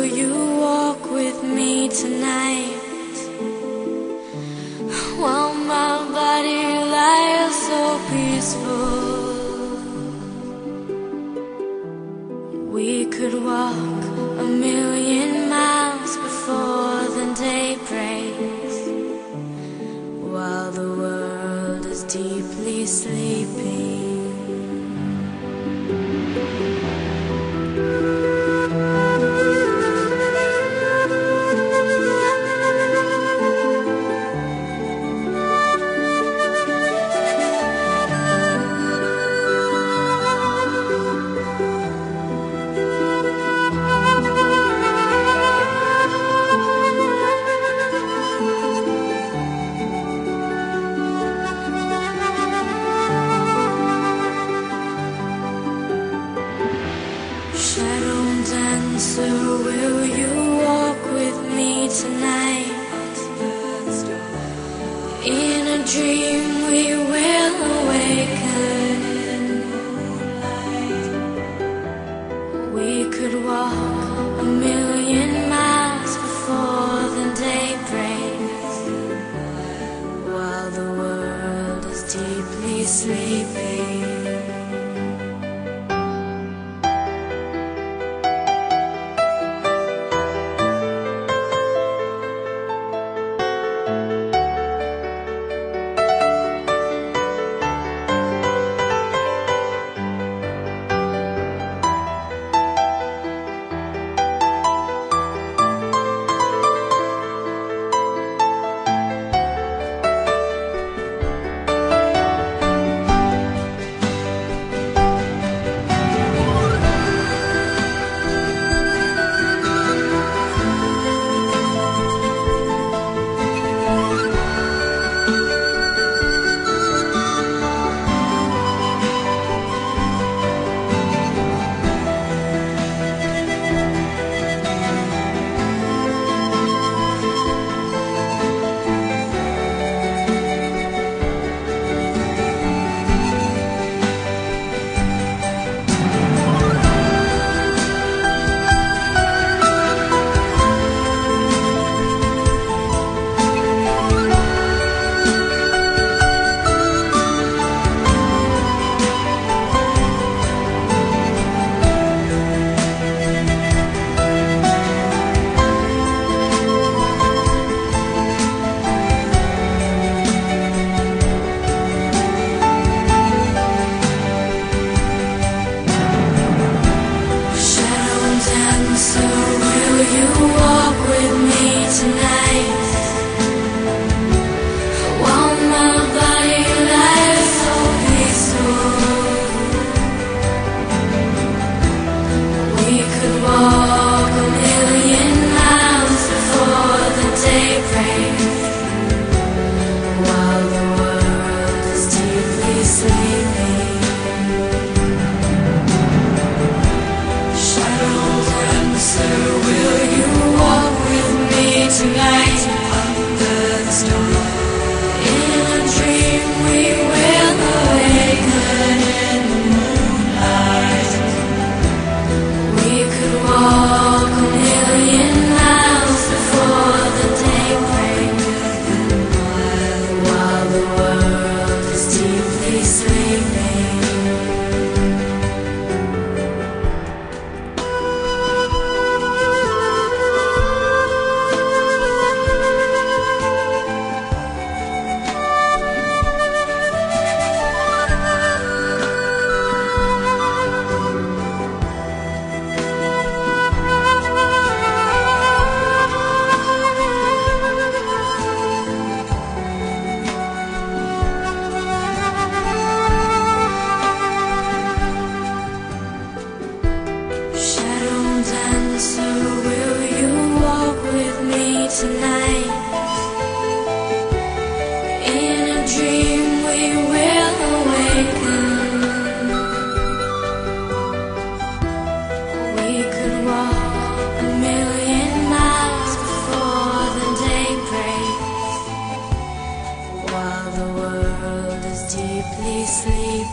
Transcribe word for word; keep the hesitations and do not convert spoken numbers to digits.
you walk with me tonight? While my body lies so peaceful, we could walk a million miles before the day breaks, while the world is deeply sleeping. Shadow dancer, will you walk with me tonight? In a dream we will awaken. We could walk a million miles before the day breaks, while the world is deeply sleeping. Tonight, in a dream we will awaken. We could walk a million miles before the day breaks, while the world is deeply sleeping.